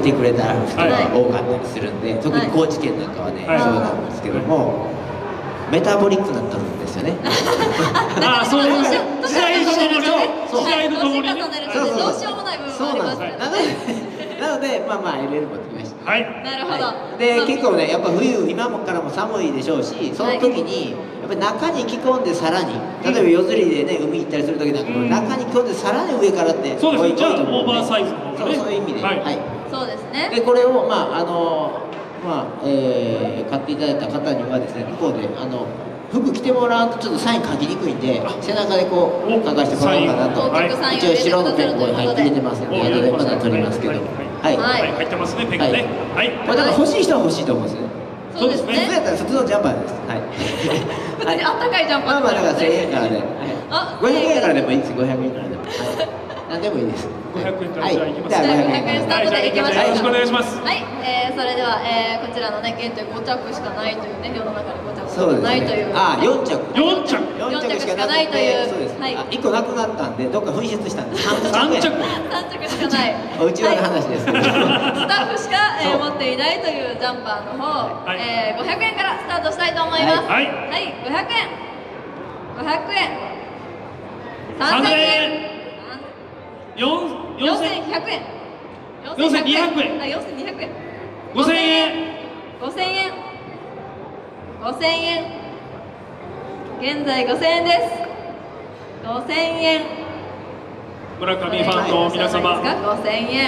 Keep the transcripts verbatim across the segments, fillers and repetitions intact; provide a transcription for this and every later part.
てくれた人が多かったりするんで、特に高知県なんかはね、そうなんですけども、メタボリックになってるんですよね。 ああ、そういう時代とともに、時代とともにね。 どうしようもない部分もありますね。 なので、まあまあ エルエル 持ってきました。 はい。 なるほど。 で、結構ね、やっぱ冬、今からも寒いでしょうし、その時に、やっぱり中に着込んでさらに、例えば夜釣りでね、海行ったりする時なんかも、中に着込んでさらに上からって、 そうですね、じゃあ、オーバーサイズのそう、そういう意味で。はい。 そうですね。 で、これを、まあ、あの、まあ、えー、買っていただいた方にはですね、向こうで、あの、服着てもらうとちょっとサイン書きにくいんで、背中でこう書かせてもらおうかなと。一応白のペンこれ入って入れてますので、後でまだ取りますけど。はい。 入ってますね、ペンがね。はい。 これだから欲しい人は欲しいと思うんですね。 そうですね。 普通やったら普通のジャンパーです。はい。 普通にあったかいジャンパー。 まあまあだからせんえんからで、ごひゃくえんからでもいいです。ごひゃくえんからでも。何でもいいです。 ごひゃくえんからじゃあ行きます。 じゃあごひゃくえんスタートでいきましょう。 よろしくお願いします。 はい。えそれではこちらのね、現在ご着しかないというね、世の中にご着しかないという。 あ、よん着。 よん着。 よん着しかないという。そうです。いっこなくなったんで、どっか紛失したんです。 さん着。 さん着しかない。 うちわの話です。スタッフしか持っていないというジャンパーの方、ごひゃくえんからスタートしたいと思います。はい。ごひゃくえん。ごひゃくえん。さんぜんえん。 よんせんひゃくえん。よんせんにひゃくえん。 あ、よんせんにひゃくえん。 ごせんえん。 ごせんえん。ごせんえん。現在ごせんえんです。ごせんえん。 村上ファンの皆様。 ごせんえん。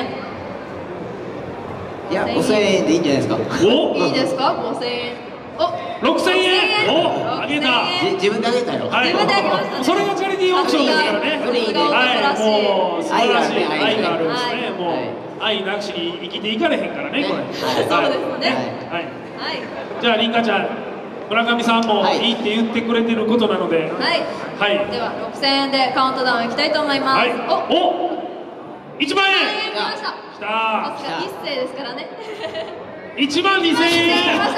いや、ごせんえんでいいんじゃないですか。 お、いいですか、ごせんえん。 お、ろくせんえん。お、あげた。 自分であげたよ。 自分であげました。 それがチャリティーオークションですからね。はい、もう素晴らしい愛があるんですね。もう愛なしに生きていかれへんからね、これ。 そうですね。 はい。じゃあ、りんかちゃん、村上さんもいいって言ってくれてることなので。 はい。はい。では、ろくせんえんでカウントダウンいきたいと思います。 はい。お、いちまんえん。 きました。 きた。 一斉ですからね。 いちまんにせんえん。 いちまんにせんえん。い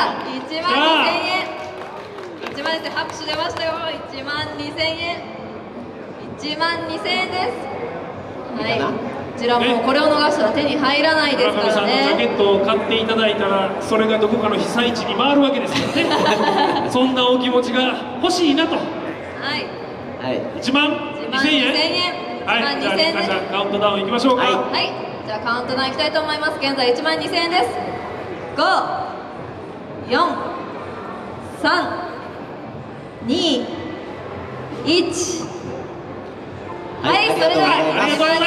ちまんにせんえん、拍手出ましたよ。いちまんにせんえん。いちまんにせんえんです。はい。こちらもこれを逃したら手に入らないですからね。村上さんのジャケットを買っていただいたら、それがどこかの被災地に回るわけですからね。そんなお気持ちが欲しいなと。はい。いちまんにせんえん。はい。じゃあ、りんかちゃん、カウントダウンいきましょうか。はい。 じゃあ、カウントダウンいきたいと思います。現在いちまんにせんえんです。ご、よん、さん、に、いち。はい、それではありがとうございます。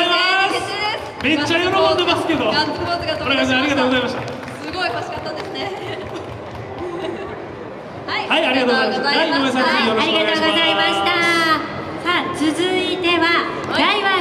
めっちゃ喜んでますけど。 ガッツポーズが飛び出しました。 ありがとうございました。 すごい欲しかったですね。 はい、ありがとうございました。はい、井上さん、次よろしくお願いします。